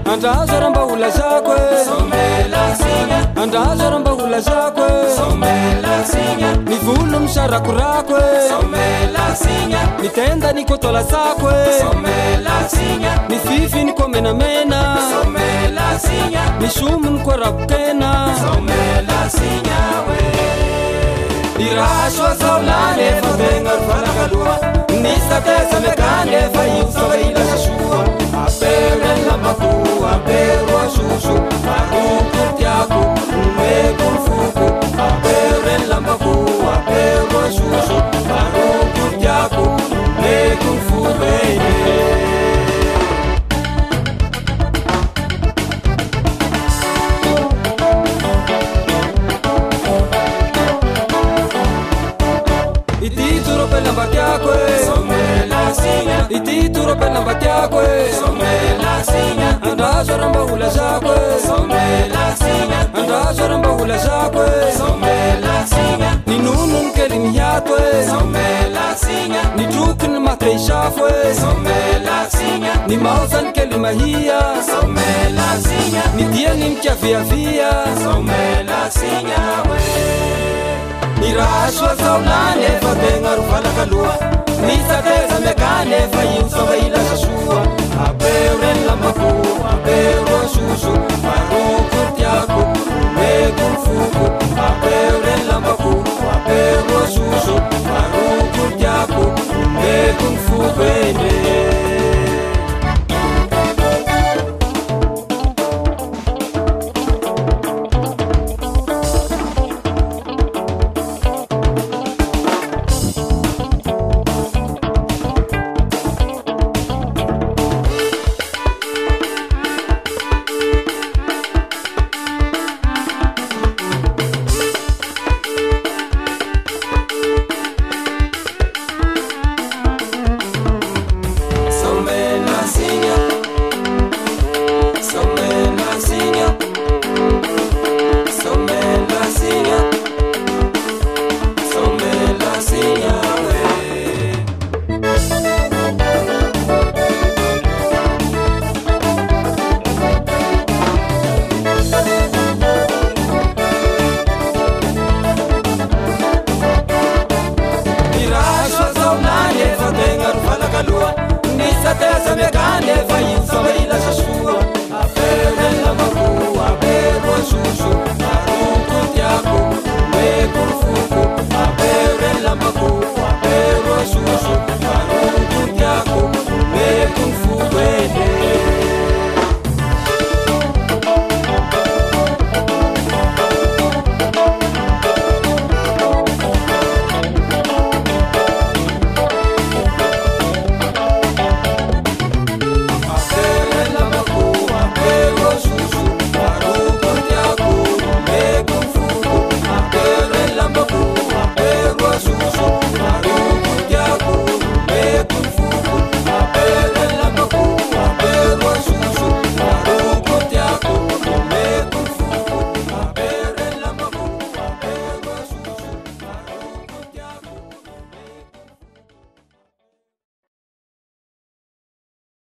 Andrazo rambahula zakwe somela singa Andrazo rambahula zakwe somela singa Nivulu msharakurakwe somela singa Nitenda nikotola sakwe somela singa Nififi nikomena mena somela singa Nishumu nkorapkena somela singa we Irashwa saulane fatengar falakalua Nisatesa mekane fayusa ila shashua Apere la maku, apere wa shushu Akuku tiaku, umeku mfuku Apere la maku, apere wa shushu Akuku tiaku, umeku mfuku Itituro pela mbatiakwe somela singa Itituro pela mbatiakwe somela singa Andrazo rambahula zakwe somela singa Andrazo rambahula zakwe somela singa Ninunun kelim yatwe somela singa Nitukun matei shafwe somela singa Ni mausan kelimahia somela singa Nitiangin kia via somela singa we Irashwa saulane fatengaru falakalua Nisatesa mekane fayiusa waila shashua Apere la maku, apere wa shushu